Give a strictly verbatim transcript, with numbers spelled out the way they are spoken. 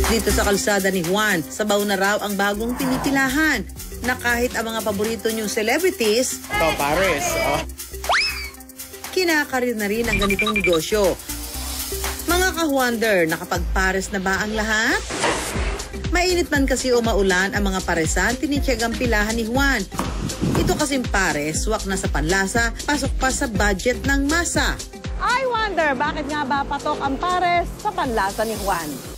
Dito sa kalsada ni Juan, sabaw na raw ang bagong pinipilahan na kahit ang mga paborito niyong celebrities, Ito, Paris. Oh. kinakarir na rin ang ganitong negosyo. Mga ka-wonder, nakapag-pares na ba ang lahat? Mainit man kasi o maulan ang mga paresan, tinityagang pilahan ni Juan. Ito kasing pares, swak na sa panlasa, pasok pa sa budget ng masa. I wonder, bakit nga ba patok ang pares sa panlasa ni Juan?